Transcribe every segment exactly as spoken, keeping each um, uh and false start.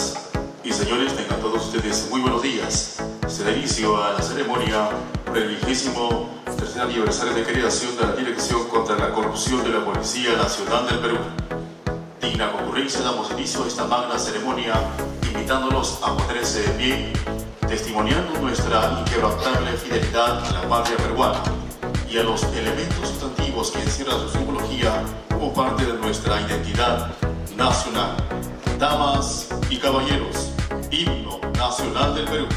Señoras y señores, tengan todos ustedes muy buenos días. Se da inicio a la ceremonia por el vigésimo tercer aniversario de creación de la Dirección contra la Corrupción de la Policía Nacional del Perú. Digna concurrencia, damos inicio a esta magna ceremonia, invitándolos a ponerse de pie, testimoniando nuestra inquebrantable fidelidad a la patria peruana y a los elementos sustantivos que encierran su simbología como parte de nuestra identidad nacional. Damas y caballeros, himno nacional del Perú.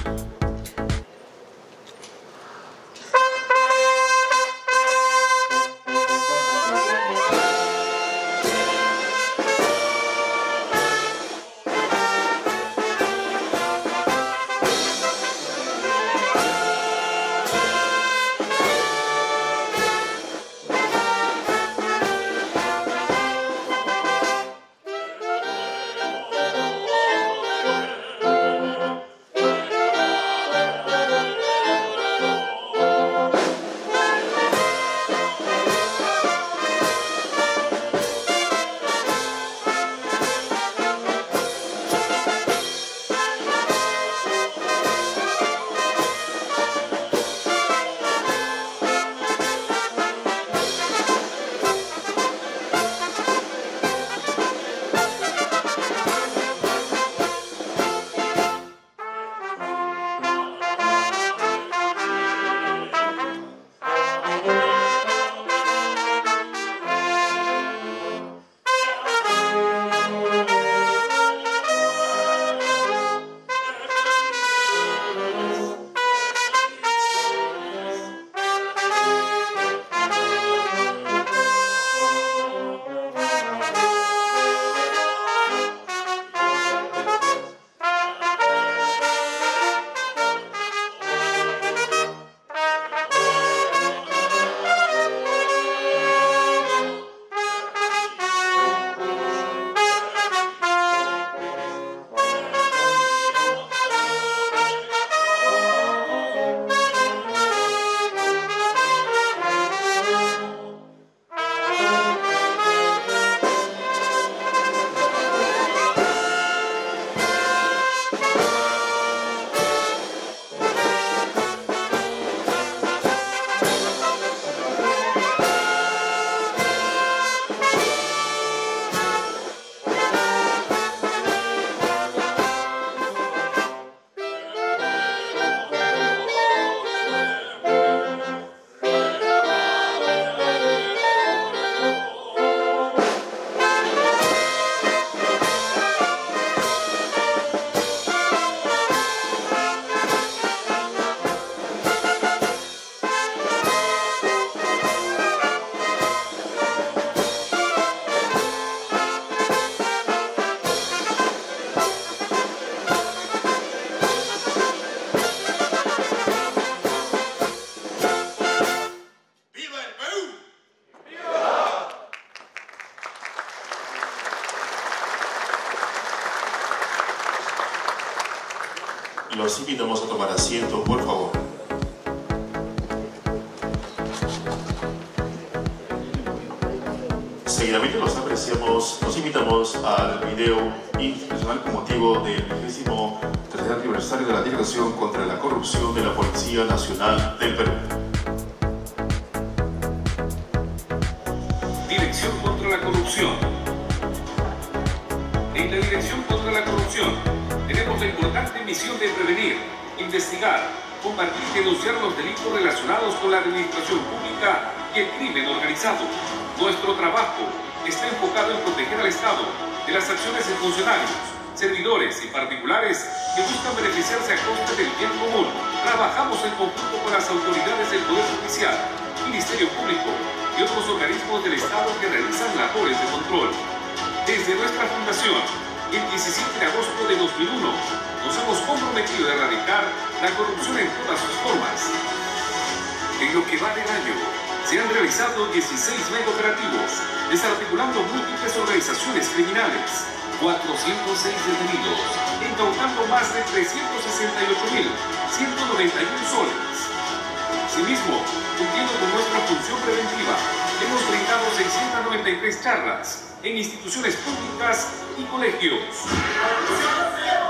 Los invitamos a tomar asiento, por favor. Seguidamente los apreciamos, los invitamos al video institucional con motivo del vigésimo tercer aniversario de la Dirección contra la Corrupción de la Policía Nacional del Perú. Dirección contra la Corrupción. En la Dirección contra la Corrupción tenemos la importante misión de prevenir, investigar, combatir y denunciar los delitos relacionados con la administración pública y el crimen organizado. Nuestro trabajo está enfocado en proteger al Estado de las acciones de funcionarios, servidores y particulares que buscan beneficiarse a costa del bien común. Trabajamos en conjunto con las autoridades del Poder Judicial, Ministerio Público y otros organismos del Estado que realizan labores de control. Desde nuestra fundación, el diecisiete de agosto de dos mil uno, nos hemos comprometido a erradicar la corrupción en todas sus formas. En lo que va del año, se han realizado dieciséis mega operativos, desarticulando múltiples organizaciones criminales, cuatrocientos seis detenidos, incautando más de trescientos sesenta y ocho mil ciento noventa y uno soles. Asimismo, cumpliendo con nuestra función preventiva, hemos brindado seiscientas noventa y tres charlas en instituciones públicas y colegios.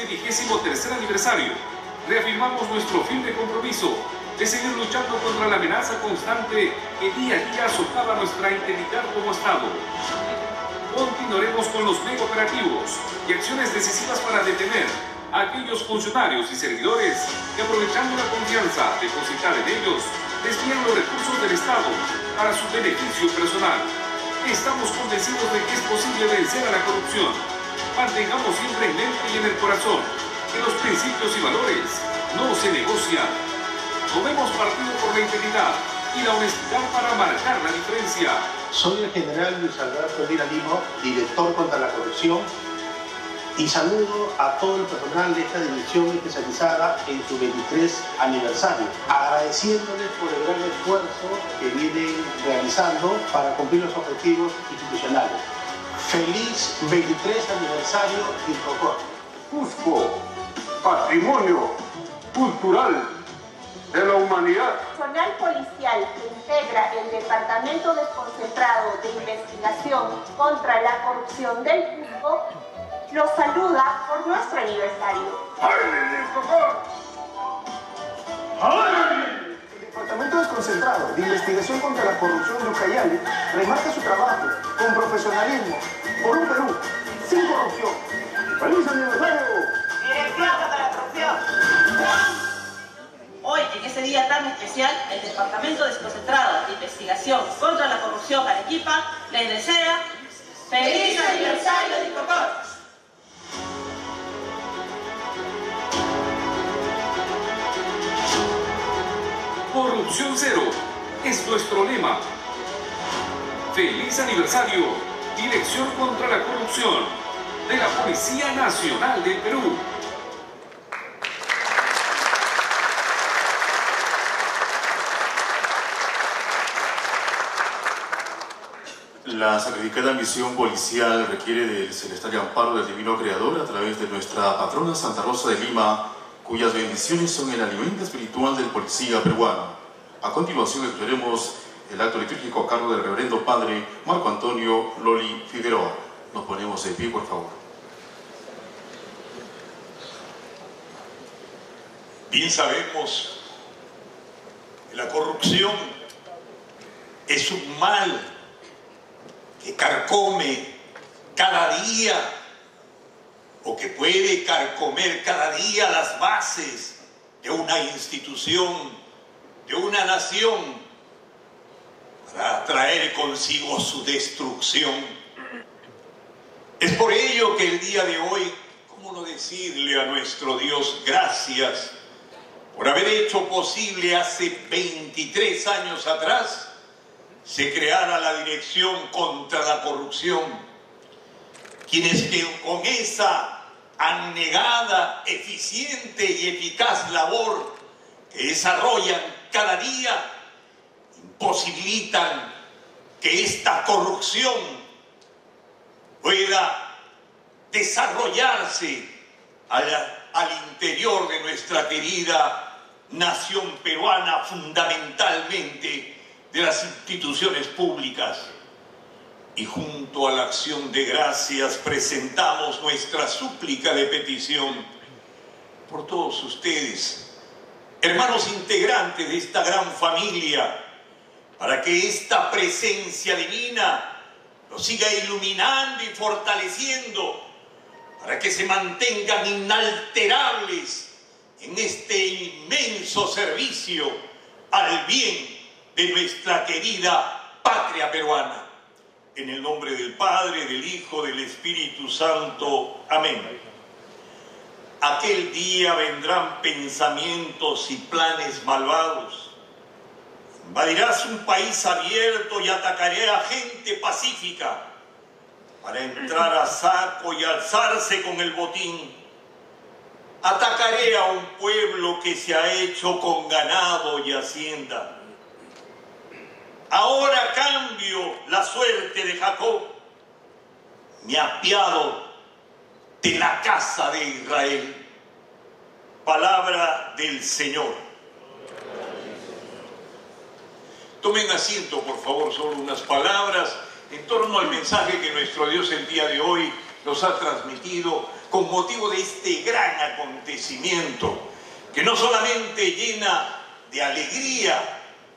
vigésimo tercer aniversario, reafirmamos nuestro firme compromiso de seguir luchando contra la amenaza constante que día a día socava nuestra integridad como Estado. Continuaremos con los mega operativos y acciones decisivas para detener a aquellos funcionarios y servidores que, aprovechando la confianza depositada en ellos, desvían los recursos del Estado para su beneficio personal. Estamos convencidos de que es posible vencer a la corrupción. Mantengamos siempre en mente y en el corazón que los principios y valores no se negocian. Tomemos partido por la integridad y la honestidad para marcar la diferencia. Soy el general Luis Alberto Lira Limo, director contra la corrupción, y saludo a todo el personal de esta división especializada en su veintitrés aniversario, agradeciéndoles por el gran esfuerzo que vienen realizando para cumplir los objetivos institucionales. Feliz veintitrés aniversario Ircocor. Cusco, patrimonio cultural de la humanidad. Personal policial que integra el Departamento Desconcentrado de Investigación contra la Corrupción del Cusco los saluda por nuestro aniversario. El Departamento Desconcentrado de Investigación contra la Corrupción de Ucayali remarca su trabajo con profesionalismo por un Perú sin corrupción. ¡Feliz aniversario! Dirección contra la corrupción. Hoy, en este día tan especial, el Departamento Desconcentrado de Investigación contra la Corrupción Arequipa les desea ¡feliz aniversario de Ircocor! Corrupción cero es nuestro lema. Feliz aniversario, Dirección contra la Corrupción de la Policía Nacional del Perú. La sacrificada misión policial requiere del celestial amparo del Divino Creador a través de nuestra patrona Santa Rosa de Lima, cuyas bendiciones son el alimento espiritual del policía peruano. A continuación escucharemos el acto litúrgico a cargo del reverendo padre Marco Antonio Loli Figueroa. Nos ponemos de pie, por favor. Bien sabemos que la corrupción es un mal que carcome cada día o que puede carcomer cada día las bases de una institución, de una nación, para traer consigo su destrucción. Es por ello que el día de hoy, ¿cómo no decirle a nuestro Dios gracias por haber hecho posible hace veintitrés años atrás se creara la Dirección contra la Corrupción, quienes que con esa anegada, eficiente y eficaz labor que desarrollan cada día, imposibilitan que esta corrupción pueda desarrollarse al, al interior de nuestra querida nación peruana, fundamentalmente de las instituciones públicas. Y junto a la acción de gracias presentamos nuestra súplica de petición por todos ustedes, hermanos integrantes de esta gran familia, para que esta presencia divina los siga iluminando y fortaleciendo, para que se mantengan inalterables en este inmenso servicio al bien de nuestra querida patria peruana. En el nombre del Padre, del Hijo, del Espíritu Santo. Amén. Aquel día vendrán pensamientos y planes malvados. Invadirás un país abierto y atacaré a gente pacífica para entrar a saco y alzarse con el botín. Atacaré a un pueblo que se ha hecho con ganado y hacienda. Ahora cambio la suerte de Jacob, me apiado de la casa de Israel. Palabra del Señor. Tomen asiento, por favor, solo unas palabras en torno al mensaje que nuestro Dios el día de hoy nos ha transmitido con motivo de este gran acontecimiento que no solamente llena de alegría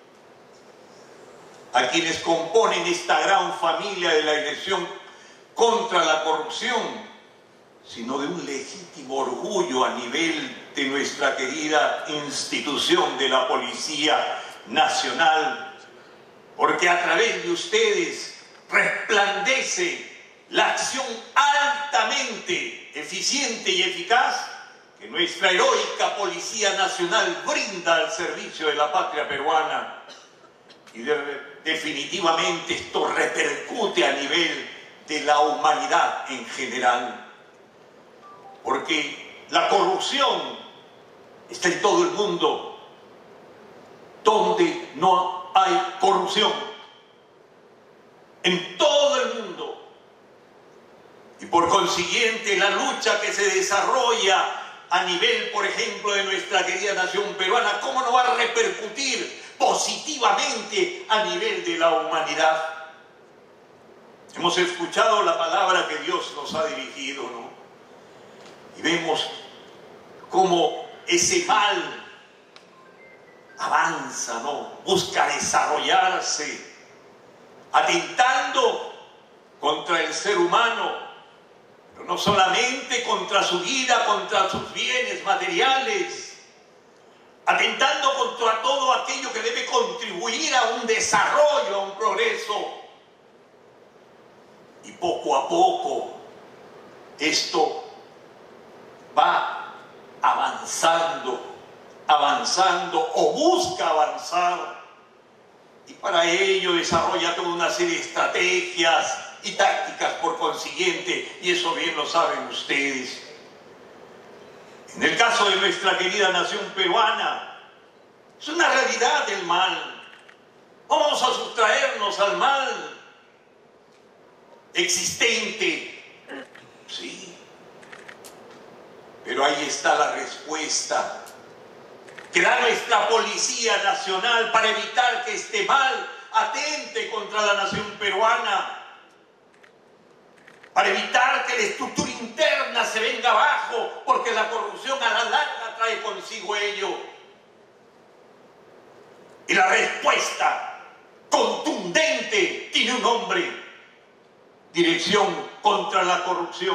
a quienes componen esta gran familia de la Dirección contra la Corrupción, sino de un legítimo orgullo a nivel de nuestra querida institución de la Policía Nacional, porque a través de ustedes resplandece la acción altamente eficiente y eficaz que nuestra heroica Policía Nacional brinda al servicio de la patria peruana. Y de, definitivamente esto repercute a nivel de la humanidad en general, porque la corrupción está en todo el mundo. Donde no hay corrupción, en todo el mundo. Y por consiguiente la lucha que se desarrolla a nivel, por ejemplo, de nuestra querida nación peruana, ¿cómo no va a repercutir positivamente a nivel de la humanidad? Hemos escuchado la palabra que Dios nos ha dirigido, ¿no? Y vemos cómo ese mal avanza, ¿no? Busca desarrollarse, atentando contra el ser humano, pero no solamente contra su vida, contra sus bienes materiales, atentando contra todo aquello que debe contribuir a un desarrollo, a un progreso. Y poco a poco esto va avanzando, avanzando o busca avanzar, y para ello desarrolla toda una serie de estrategias y tácticas por consiguiente, y eso bien lo saben ustedes. En el caso de nuestra querida nación peruana, es una realidad el mal. Vamos a sustraernos al mal existente, sí, pero ahí está la respuesta que da nuestra Policía Nacional para evitar que este mal atente contra la nación peruana, para evitar que la estructura interna se venga abajo, porque la corrupción a la larga trae consigo ello. Y la respuesta contundente tiene un nombre: Dirección contra la Corrupción.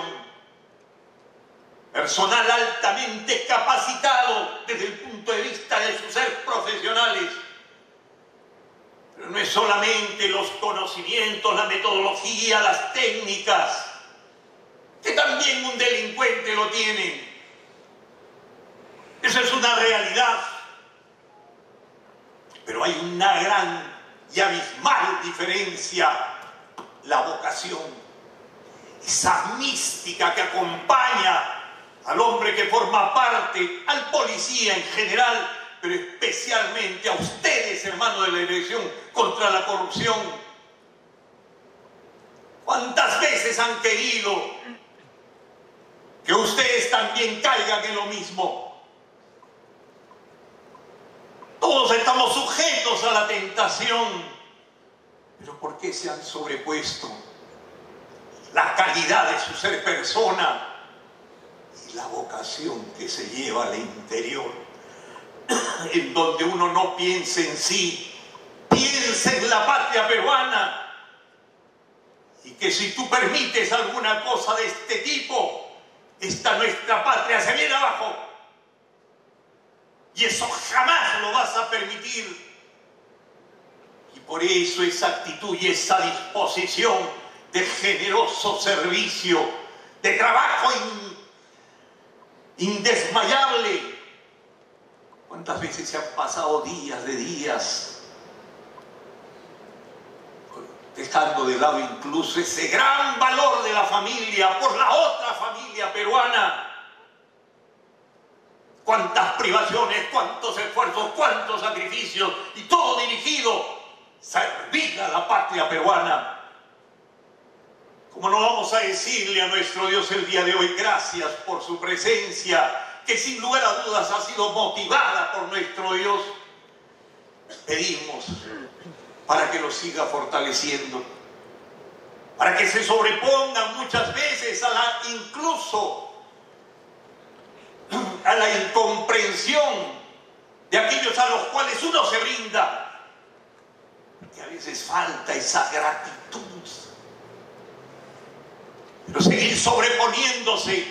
Personal altamente capacitado desde el punto de vista de sus ser profesionales. Pero no es solamente los conocimientos, la metodología, las técnicas, que también un delincuente lo tiene. Esa es una realidad. Pero hay una gran y abismal diferencia: la vocación, esa mística que acompaña al hombre que forma parte, al policía en general, pero especialmente a ustedes, hermanos de la Dirección contra la Corrupción. ¿Cuántas veces han querido que ustedes también caigan en lo mismo? Todos estamos sujetos a la tentación, pero ¿por qué se han sobrepuesto la calidad de su ser persona y la vocación que se lleva al interior, en donde uno no piensa en sí, piensa en la patria peruana, y que si tú permites alguna cosa de este tipo, esta nuestra patria se viene abajo, y eso jamás lo vas a permitir. Y por eso esa actitud y esa disposición de generoso servicio, de trabajo in, indesmayable. ¿Cuántas veces se han pasado días de días dejando de lado incluso ese gran valor de la familia por la otra familia peruana? Cuántas privaciones, cuántos esfuerzos, cuántos sacrificios, y todo dirigido a servir a la patria peruana. ¿Cómo no vamos a decirle a nuestro Dios el día de hoy gracias por su presencia, que sin lugar a dudas ha sido motivada por nuestro Dios? Pedimos para que lo siga fortaleciendo, para que se sobrepongan muchas veces a la incluso la incomprensión de aquellos a los cuales uno se brinda, que a veces falta esa gratitud. Pero seguir sobreponiéndose.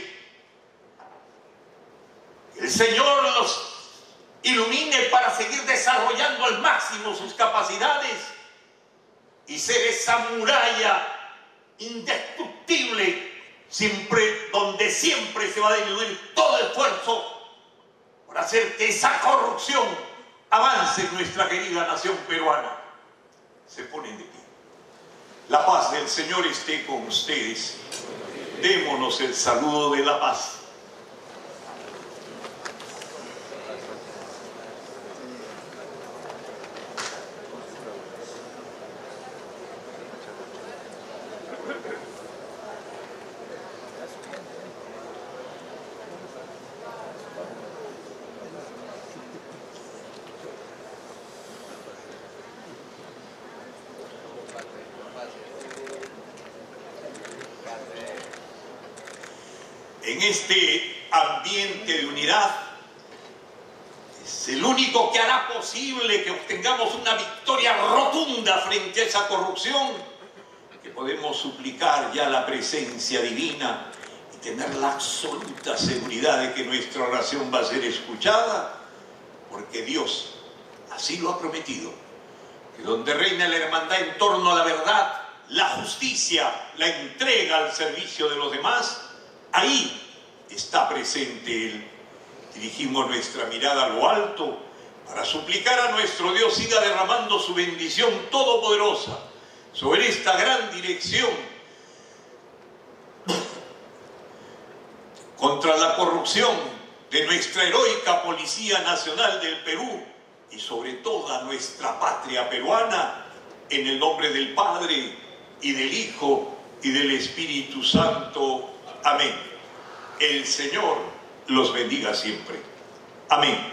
El Señor los ilumine para seguir desarrollando al máximo sus capacidades y ser esa muralla indestructible, siempre, donde siempre se va a diluir todo esfuerzo por hacer que esa corrupción avance en nuestra querida nación peruana. Se ponen de pie. La paz del Señor esté con ustedes. Démonos el saludo de la paz. En este ambiente de unidad, es el único que hará posible que obtengamos una victoria rotunda frente a esa corrupción, que podemos suplicar ya la presencia divina y tener la absoluta seguridad de que nuestra oración va a ser escuchada, porque Dios así lo ha prometido, que donde reina la hermandad en torno a la verdad, la justicia, la entrega al servicio de los demás, ahí está presente Él. Dirigimos nuestra mirada a lo alto para suplicar a nuestro Dios siga derramando su bendición todopoderosa sobre esta gran dirección contra la corrupción de nuestra heroica Policía Nacional del Perú y sobre toda nuestra patria peruana, en el nombre del Padre y del Hijo y del Espíritu Santo. Amén. El Señor los bendiga siempre. Amén.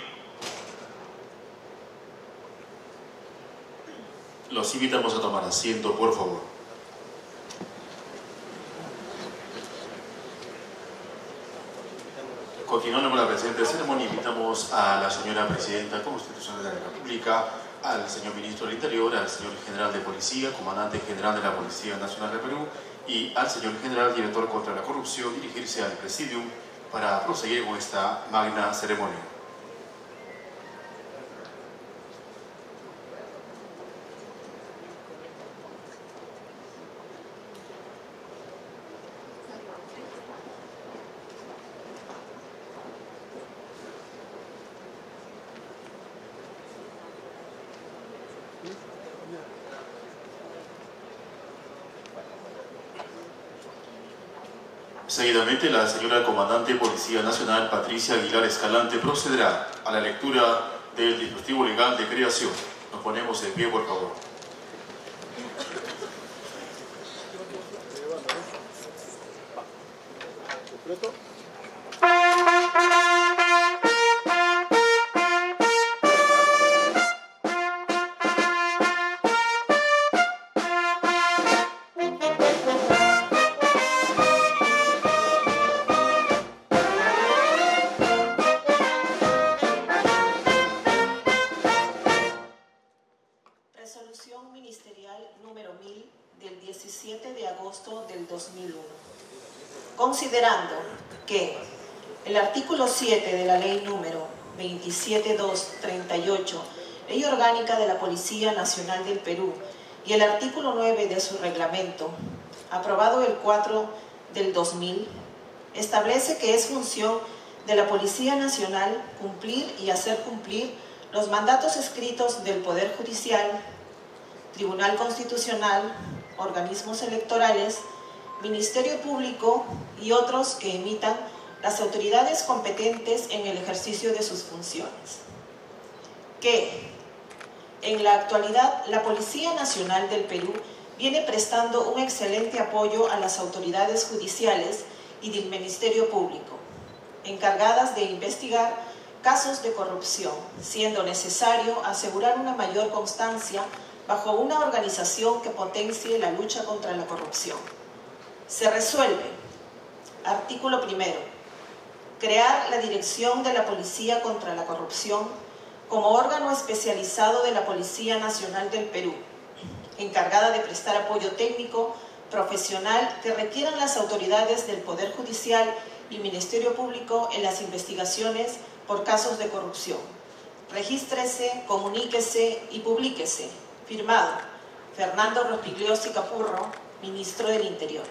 Los invitamos a tomar asiento, por favor. Continuando con la presente ceremonia, invitamos a la señora Presidenta Constitucional de la República, al señor Ministro del Interior, al señor General de Policía, Comandante General de la Policía Nacional del Perú, y al señor General Director contra la Corrupción, dirigirse al Presidium para proseguir con esta magna ceremonia. Seguidamente, la señora Comandante Policía Nacional, Patricia Aguilar Escalante, procederá a la lectura del dispositivo legal de creación. Nos ponemos de pie, por favor. Considerando que el artículo siete de la ley número veintisiete mil doscientos treinta y ocho, Ley Orgánica de la Policía Nacional del Perú, y el artículo nueve de su reglamento, aprobado el cuatro del dos mil, establece que es función de la Policía Nacional cumplir y hacer cumplir los mandatos escritos del Poder Judicial, Tribunal Constitucional, organismos electorales, Ministerio Público y otros que emitan las autoridades competentes en el ejercicio de sus funciones. Que en la actualidad la Policía Nacional del Perú viene prestando un excelente apoyo a las autoridades judiciales y del Ministerio Público, encargadas de investigar casos de corrupción, siendo necesario asegurar una mayor constancia bajo una organización que potencie la lucha contra la corrupción. Se resuelve, artículo primero, crear la Dirección de la Policía contra la Corrupción como órgano especializado de la Policía Nacional del Perú, encargada de prestar apoyo técnico, profesional que requieran las autoridades del Poder Judicial y Ministerio Público en las investigaciones por casos de corrupción. Regístrese, comuníquese y publíquese. Firmado, Fernando Rospigliosi Capurro, Ministro del Interior.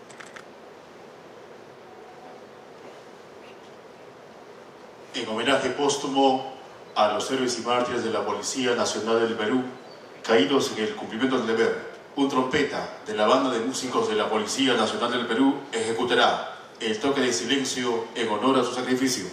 En homenaje póstumo a los héroes y mártires de la Policía Nacional del Perú, caídos en el cumplimiento del deber, un trompeta de la banda de músicos de la Policía Nacional del Perú ejecutará el toque de silencio en honor a su sacrificio.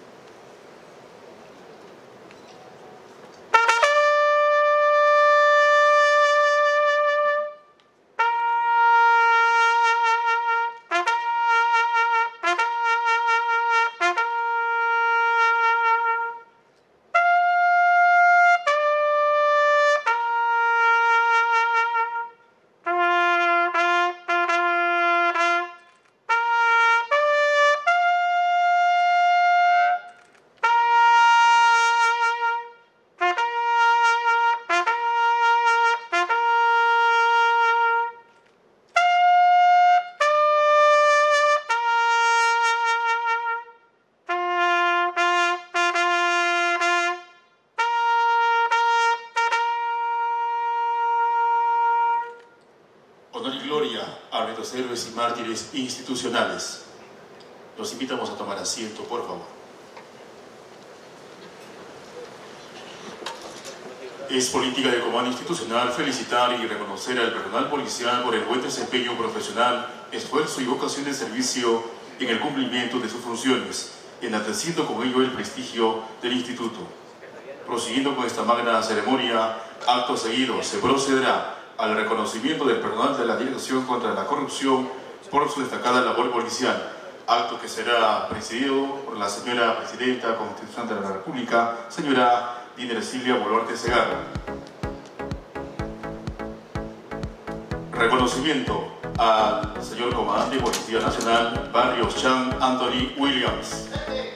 Honor y gloria a nuestros héroes y mártires institucionales. Los invitamos a tomar asiento, por favor. Es política de comando institucional felicitar y reconocer al personal policial por el buen desempeño profesional, esfuerzo y vocación de servicio en el cumplimiento de sus funciones, enalteciendo con ello el prestigio del instituto. Prosiguiendo con esta magna ceremonia, acto seguido se procederá al reconocimiento del personal de la Dirección contra la Corrupción por su destacada labor policial, acto que será presidido por la señora Presidenta Constitucional de la República, señora Dina Ercilia Boluarte Segarra. Reconocimiento al señor Comandante de Policía Nacional, Barrios Chan Anthony Williams.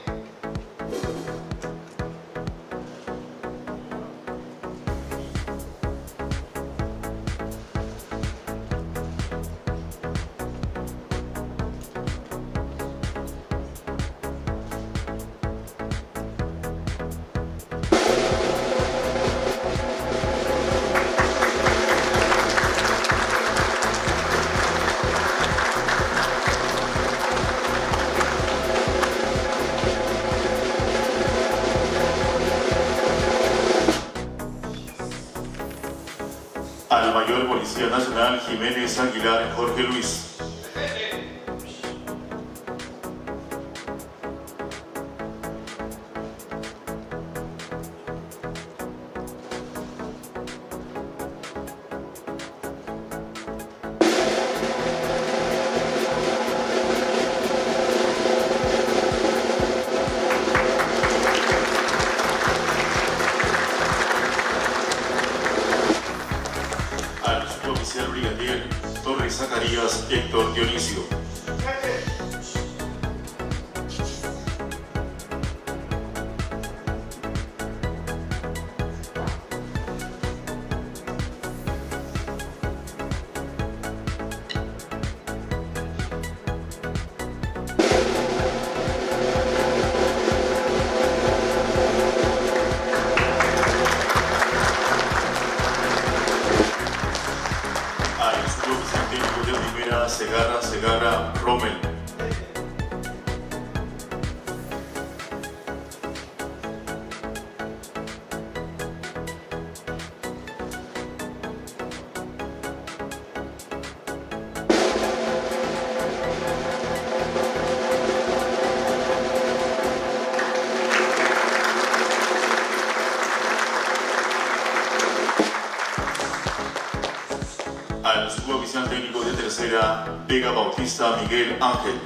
Al Mayor Policía Nacional Jiménez Aguilar Jorge Luis. Brigadier Torres Zacarías Héctor Dionisio. Segarra, Segarra, Rommel. Al suboficial técnico de tercera, Vega Bautista Miguel Ángel.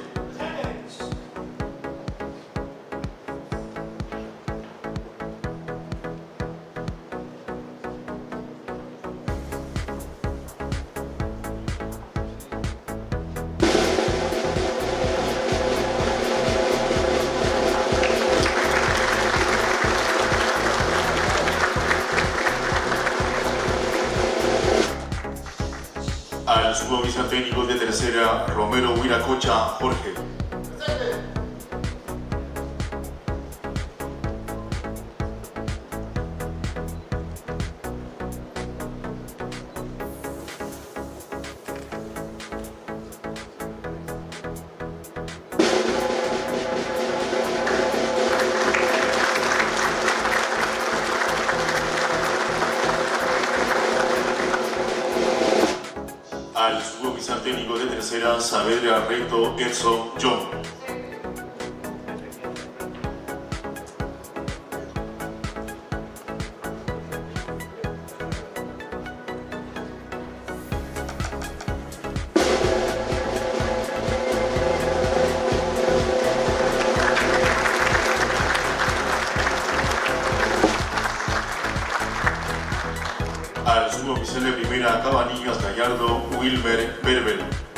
tercera, Romero Huiracocha Jorge. Al suboficial técnico de tercera, Saavedra Reto Edson John. Al suboficial de primera, Cabanillas Gallardo Wilmer Berbel.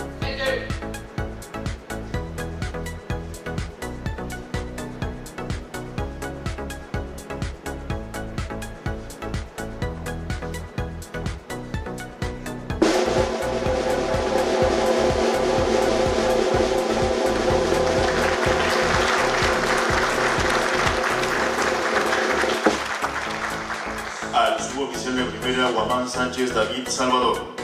Al suboficial de primera, Guamán Sánchez David Salvador.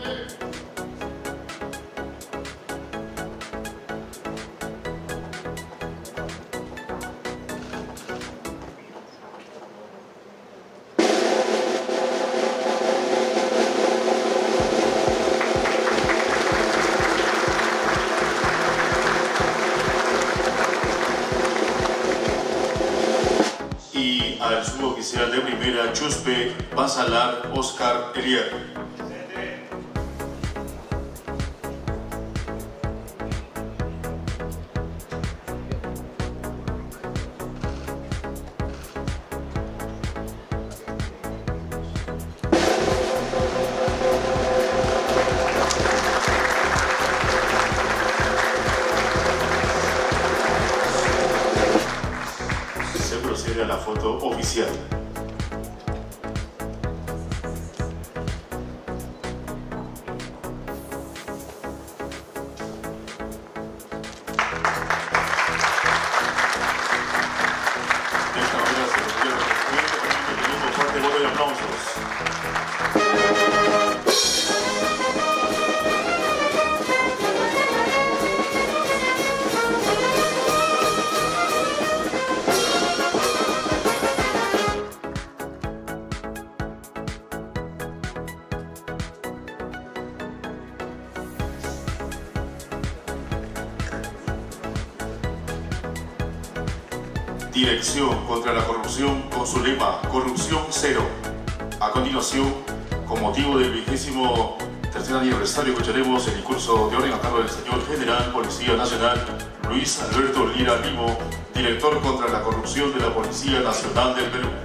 Y al suboficial de primera, Chuspe Basalar Oscar Elier. Se procede a la foto oficial. De esta manera se procede al reconocimiento, también teniendo un fuerte voto de aplausos. Dirección contra la corrupción con su lema Corrupción Cero. A continuación, con motivo del vigésimo tercer aniversario, escucharemos el discurso de orden a cargo del señor General Policía Nacional Luis Alberto Lira Limo, director contra la corrupción de la Policía Nacional del Perú.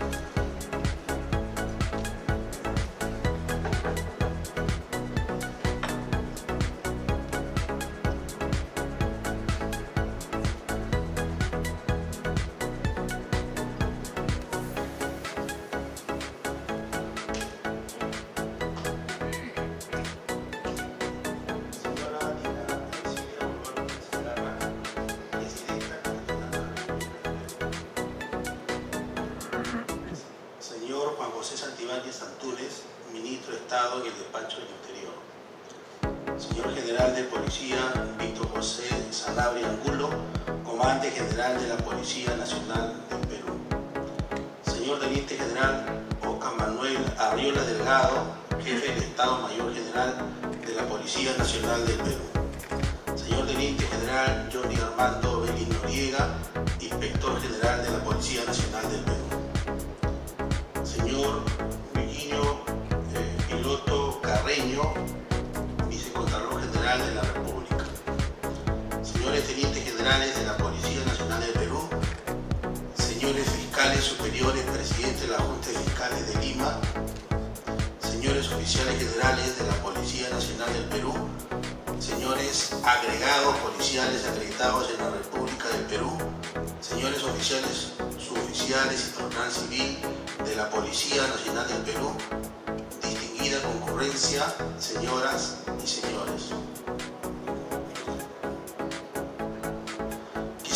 Señor Juan José Santibáñez Antúnez, Ministro de Estado en el Despacho del Interior. Señor General de Policía Víctor José Sanabria Angulo, Comandante General de la Policía Nacional del Perú. Señor Teniente General Oscar Manuel Arriola Delgado, Jefe del Estado Mayor General de la Policía Nacional del Perú. Señor Teniente General Johnny Armando Belín Noriega, Inspector General de la Policía Nacional del Perú. Señor Virginio eh, Piloto Carreño, Vicecontralor General de la República. Señores Tenientes Generales de la Policía Nacional del Perú. Señores Fiscales Superiores, Presidente de la Junta de Fiscales de Lima. Señores Oficiales Generales de la Policía Nacional del Perú. Señores agregados policiales acreditados en la República del Perú. Señores oficiales, suboficiales y personal civil de la Policía Nacional del Perú, distinguida concurrencia, señoras y señores.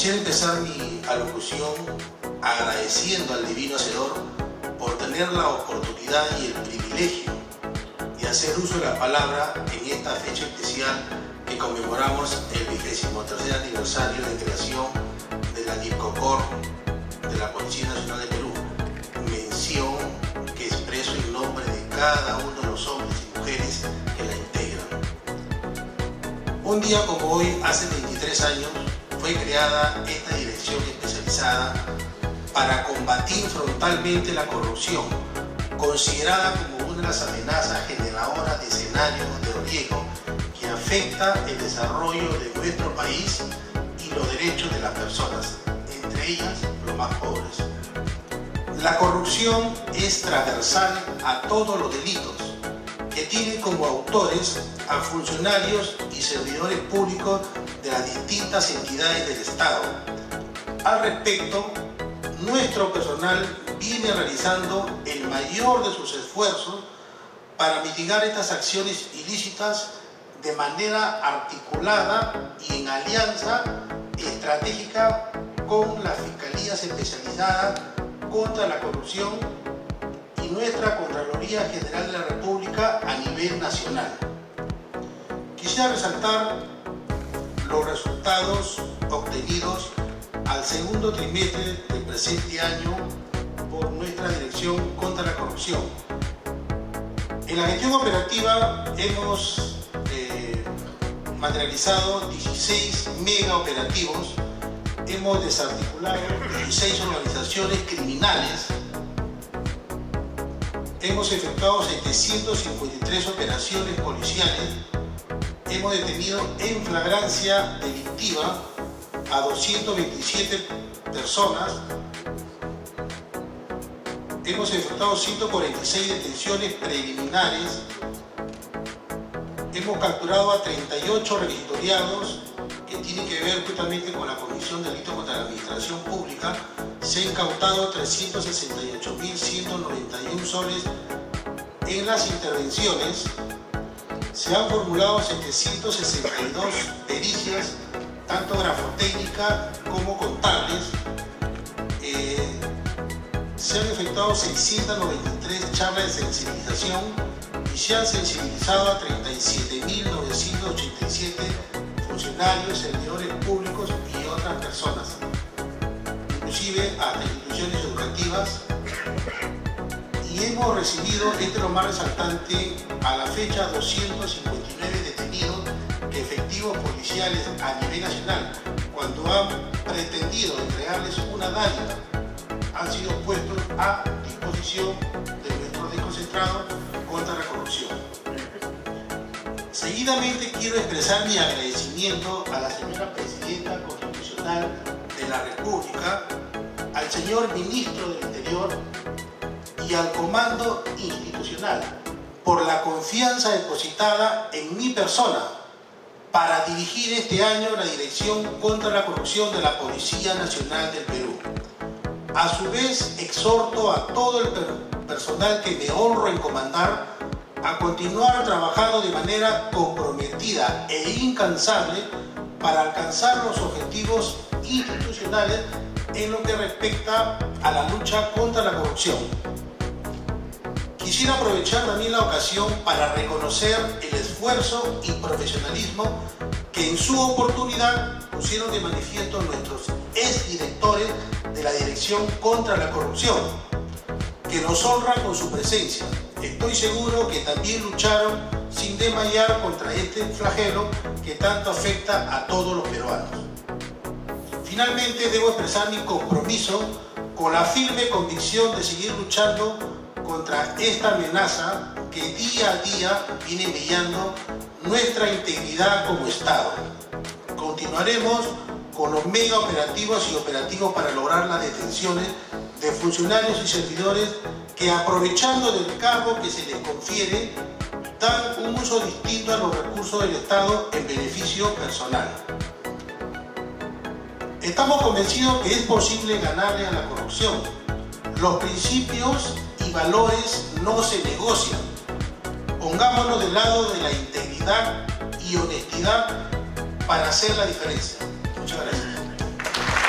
Quisiera empezar mi alocución agradeciendo al Divino Hacedor por tener la oportunidad y el privilegio de hacer uso de la palabra en esta fecha especial que conmemoramos el vigésimo tercer aniversario de creación de la DIPCOCOR de la Policía Nacional de Perú. Mención que expreso en nombre de cada uno de los hombres y mujeres que la integran. Un día como hoy, hace veintitrés años, fue creada esta dirección especializada para combatir frontalmente la corrupción, considerada como una de las amenazas generadoras de escenarios de riesgo que afecta el desarrollo de nuestro país y los derechos de las personas, entre ellas los más pobres. La corrupción es transversal a todos los delitos, que tiene como autores a funcionarios y servidores públicos de las distintas entidades del Estado. Al respecto, nuestro personal viene realizando el mayor de sus esfuerzos para mitigar estas acciones ilícitas de manera articulada y en alianza estratégica con las fiscalías especializadas contra la corrupción y nuestra Contraloría General de la República a nivel nacional. Quisiera resaltar los resultados obtenidos al segundo trimestre del presente año por nuestra Dirección contra la Corrupción. En la gestión operativa hemos eh, materializado dieciséis mega operativos, hemos desarticulado dieciséis organizaciones criminales, hemos efectuado setecientas cincuenta y tres operaciones policiales, hemos detenido en flagrancia delictiva a doscientas veintisiete personas, hemos efectuado ciento cuarenta y seis detenciones preliminares, hemos capturado a treinta y ocho requisitoriados que tienen que ver justamente con la Comisión de Delitos contra la Administración Pública. Se han incautado trescientos sesenta y ocho mil ciento noventa y uno soles en las intervenciones, se han formulado setecientas sesenta y dos pericias, tanto grafotécnica como contables, eh, se han efectuado seiscientas noventa y tres charlas de sensibilización y se han sensibilizado a treinta y siete mil novecientos ochenta y siete funcionarios, servidores públicos y otras personas, inclusive hasta instituciones educativas, y hemos recibido, entre lo más resaltante, a la fecha doscientos cincuenta y nueve detenidos que efectivos policiales a nivel nacional, cuando han pretendido entregarles una dádiva, han sido puestos a disposición de nuestro desconcentrado contra la corrupción. Seguidamente quiero expresar mi agradecimiento a la señora Presidenta Constitucional de la República, al señor Ministro del Interior y al Comando Institucional por la confianza depositada en mi persona para dirigir este año la Dirección contra la Corrupción de la Policía Nacional del Perú. A su vez, exhorto a todo el personal que me honro en comandar a continuar trabajando de manera comprometida e incansable para alcanzar los objetivos institucionales en lo que respecta a la lucha contra la corrupción. Quisiera aprovechar también la ocasión para reconocer el esfuerzo y profesionalismo que en su oportunidad pusieron de manifiesto nuestros exdirectores de la Dirección contra la Corrupción, que nos honran con su presencia. Estoy seguro que también lucharon sin desmayar contra este flagelo que tanto afecta a todos los peruanos. Finalmente, debo expresar mi compromiso con la firme convicción de seguir luchando contra esta amenaza que día a día viene mellando nuestra integridad como Estado. Continuaremos con los mega operativos y operativos para lograr las detenciones de funcionarios y servidores que, aprovechando del cargo que se les confiere, dan un uso distinto a los recursos del Estado en beneficio personal. Estamos convencidos que es posible ganarle a la corrupción. Los principios y valores no se negocian. Pongámonos del lado de la integridad y honestidad para hacer la diferencia. Muchas gracias.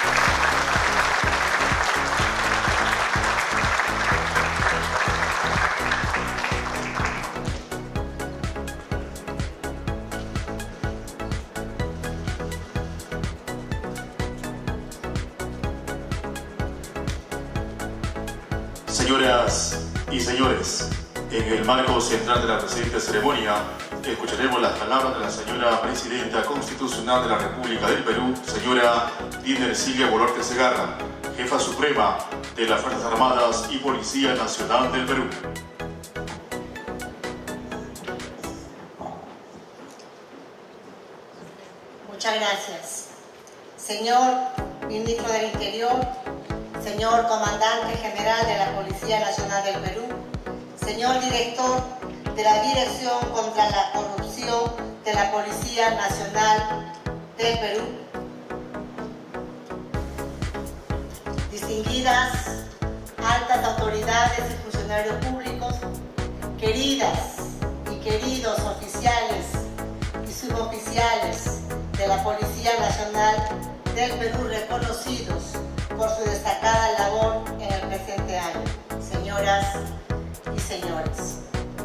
Señoras y señores, en el marco central de la presente ceremonia, escucharemos las palabras de la señora Presidenta Constitucional de la República del Perú, señora Dina Ercilia Boluarte Segarra, Jefa Suprema de las Fuerzas Armadas y Policía Nacional del Perú. Muchas gracias. Señor Ministro del Interior, señor Comandante General de la Policía Nacional del Perú, señor Director de la Dirección contra la Corrupción de la Policía Nacional del Perú, distinguidas altas autoridades y funcionarios públicos, queridas y queridos oficiales y suboficiales de la Policía Nacional del Perú reconocidos por su destacada labor en el presente año, señoras y señores.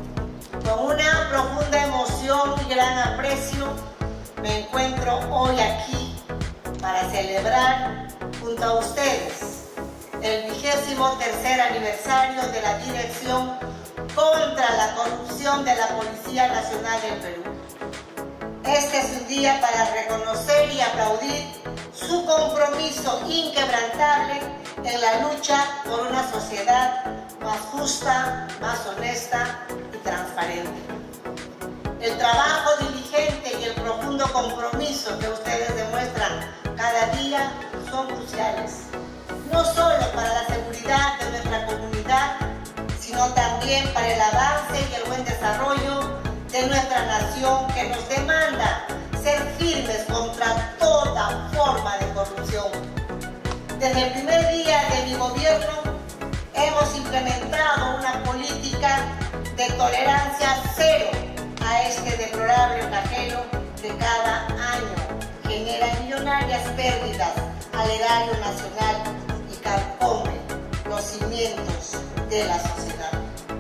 Con una profunda emoción y gran aprecio me encuentro hoy aquí para celebrar junto a ustedes el vigésimo tercer aniversario de la Dirección contra la Corrupción de la Policía Nacional del Perú. Este es un día para reconocer y aplaudir su compromiso inquebrantable en la lucha por una sociedad más justa, más honesta y transparente. El trabajo diligente y el profundo compromiso que ustedes demuestran cada día son cruciales, no solo para la seguridad de nuestra comunidad, sino también para el avance y el buen desarrollo de nuestra nación, que nos demanda ser firmes contra toda forma de corrupción. Desde el primer día de mi gobierno hemos implementado una política de tolerancia cero a este deplorable flagelo que cada año genera millonarias pérdidas al erario nacional y carcome los cimientos de la sociedad.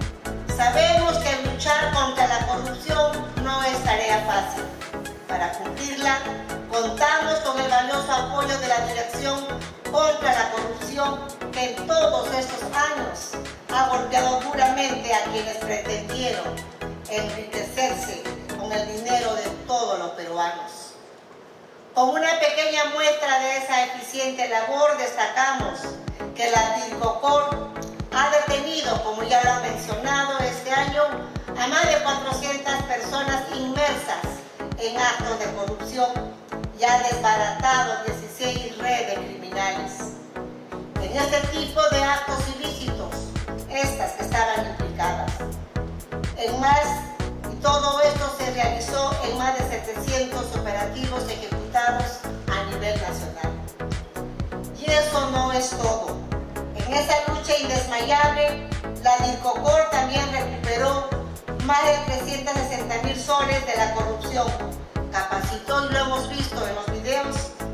Sabemos que luchar contra la corrupción no es tarea fácil. Para cumplirla, contamos con el valioso apoyo de la Dirección contra la Corrupción, que en todos estos años ha golpeado duramente a quienes pretendieron enriquecerse con el dinero de todos los peruanos. Como una pequeña muestra de esa eficiente labor, destacamos que la DIRCOCOR ha detenido, como ya lo han mencionado, este año a más de cuatrocientas personas inmersas en actos de corrupción y ha desbaratado dieciséis redes criminales. En este tipo de actos ilícitos, estas que estaban implicadas. En más, y todo esto se realizó en más de setecientos operativos ejecutados a nivel nacional. Y eso no es todo. En esa lucha indesmayable, la DIRCOCOR también recuperó más de trescientos sesenta mil soles de la corrupción. Capacitó, y lo hemos visto en los videos,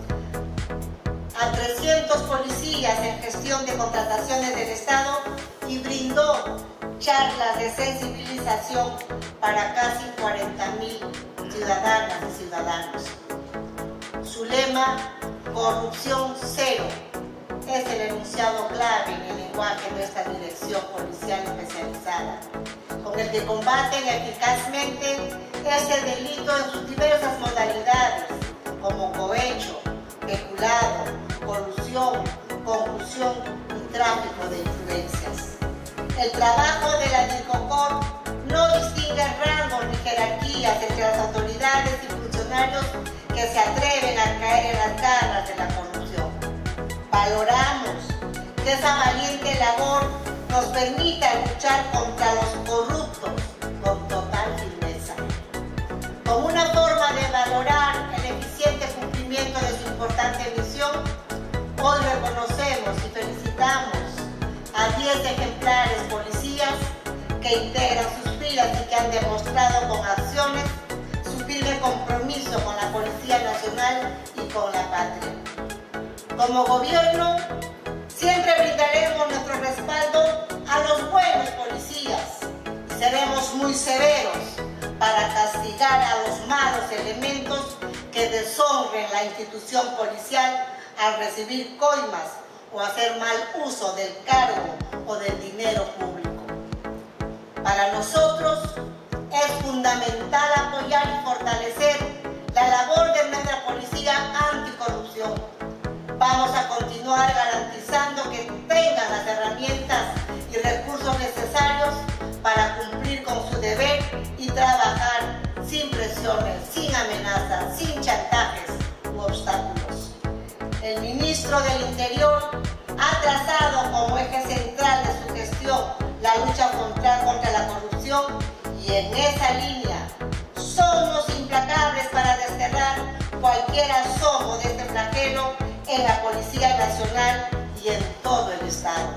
a trescientos policías en gestión de contrataciones del Estado y brindó charlas de sensibilización para casi cuarenta mil ciudadanas y ciudadanos. Su lema, corrupción cero, es el enunciado clave en el lenguaje de esta dirección policial especializada, con el que combaten eficazmente este delito en sus diversas modalidades, como cohecho, peculado, colusión, concusión y tráfico de influencias. El trabajo de la DIRCOCOR no distingue rangos ni jerarquías entre las autoridades y funcionarios que se atreven a caer en las garras de la corrupción. Valoramos que esa valiente labor nos permita luchar contra los corruptos con total firmeza. Como una forma de valorar el eficiente cumplimiento de su importante misión, hoy reconocemos y felicitamos a diez ejemplares policías que integran sus filas y que han demostrado con acciones su firme compromiso con la Policía Nacional y con la patria. Como gobierno, siempre brindaremos nuestro respaldo a los buenos policías y seremos muy severos para castigar a los malos elementos que deshonren la institución policial al recibir coimas o hacer mal uso del cargo o del dinero público. Para nosotros es fundamental apoyar y fortalecer la labor de nuestra policía anticorrupción. Vamos a continuar garantizando que tengan las herramientas y recursos necesarios para cumplir con su deber y trabajar sin presiones, sin amenazas, sin chantajes u obstáculos. El ministro del Interior ha trazado como eje central de su gestión la lucha contra, contra la corrupción y en esa línea somos implacables para desterrar cualquier asomo de este flagelo en la Policía Nacional y en todo el Estado.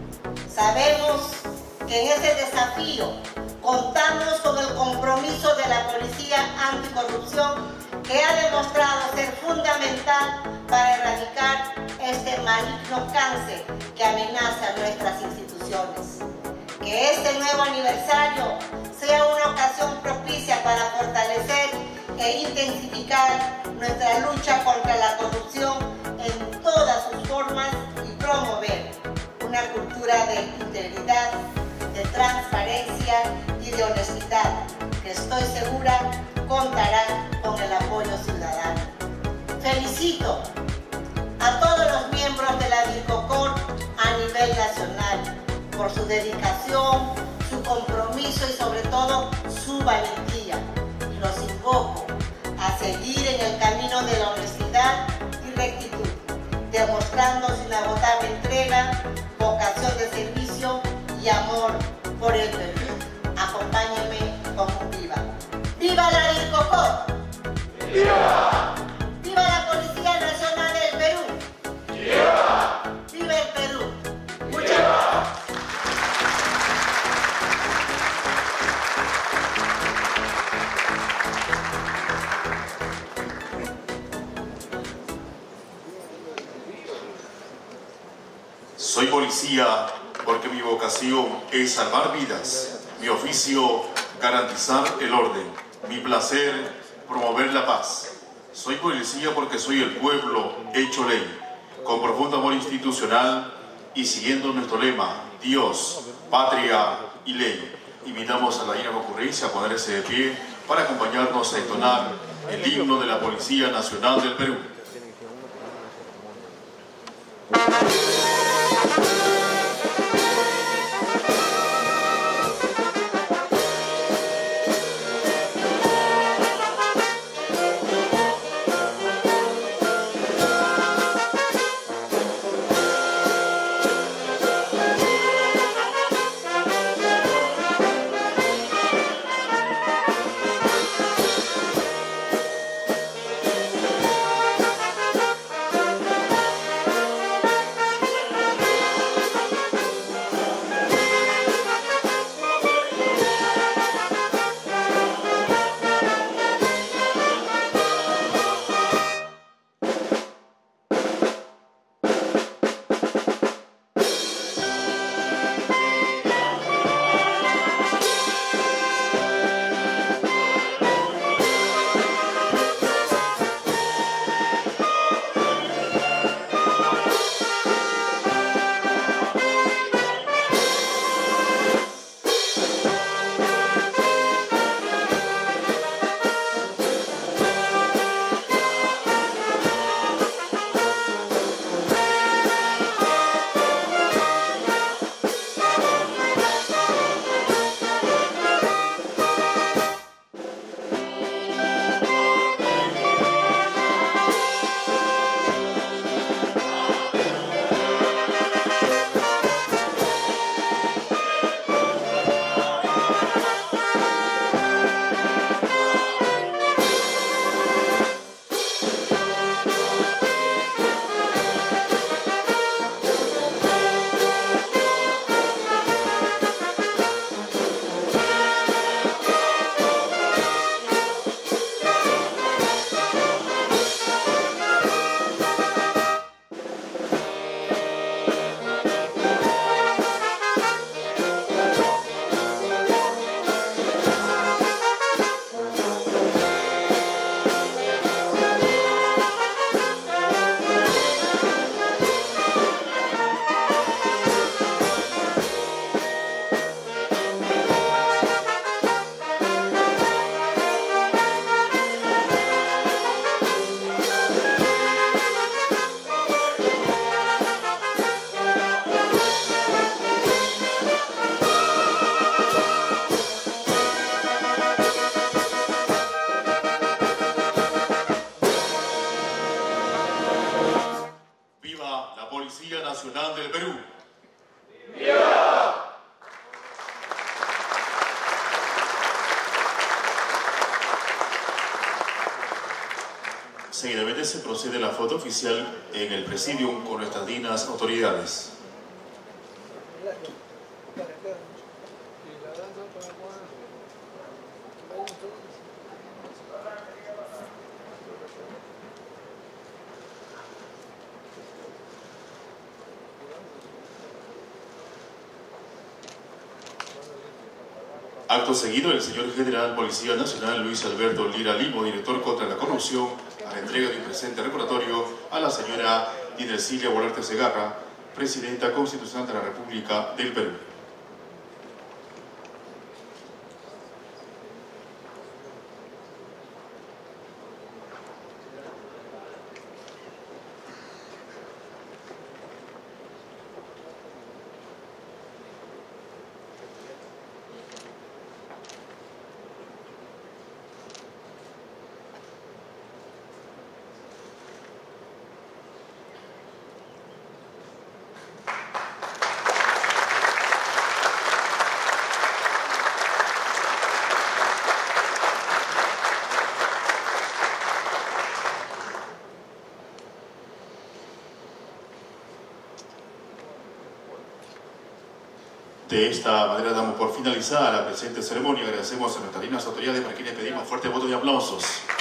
Sabemos que en ese desafío contamos con el compromiso de la Policía Anticorrupción, que ha demostrado ser fundamental para erradicar este maligno cáncer que amenaza nuestras instituciones. Que este nuevo aniversario sea una ocasión propicia para fortalecer e intensificar nuestra lucha contra la corrupción en todas sus formas y promover una cultura de integridad, de transparencia y de honestidad, que estoy segura contará con el apoyo ciudadano. Felicito a todos los miembros de la DIRCOCOR a nivel nacional por su dedicación, su compromiso y sobre todo su valentía. Y los invoco a seguir en el camino de la honestidad y rectitud, demostrando su inagotable entrega, vocación de servicio y amor por el Perú. Acompáñenme con un viva. ¡Viva la DIRCOCOR! ¡Viva! ¡Viva la Policía Nacional del Perú! ¡Viva! ¡Viva el Perú! Muchas gracias. Soy policía porque mi vocación es salvar vidas, mi oficio garantizar el orden, mi placer promover la paz. Soy policía porque soy el pueblo hecho ley, con profundo amor institucional y siguiendo nuestro lema, Dios, patria y ley. Invitamos a la digna concurrencia a ponerse de pie para acompañarnos a entonar el himno de la Policía Nacional del Perú. la Policía Nacional del Perú. ¡Viva! Seguidamente se procede a la foto oficial en el presidium con nuestras dignas autoridades. Acto seguido, el señor General Policía Nacional Luis Alberto Lira Limo, director contra la corrupción, a la entrega de un presente recordatorio a la señora Idresilia Boluarte Segarra, Presidenta Constitucional de la República del Perú. De esta manera damos por finalizada la presente ceremonia. Agradecemos a nuestras dignas autoridades, para quienes pedimos fuerte voto y aplausos.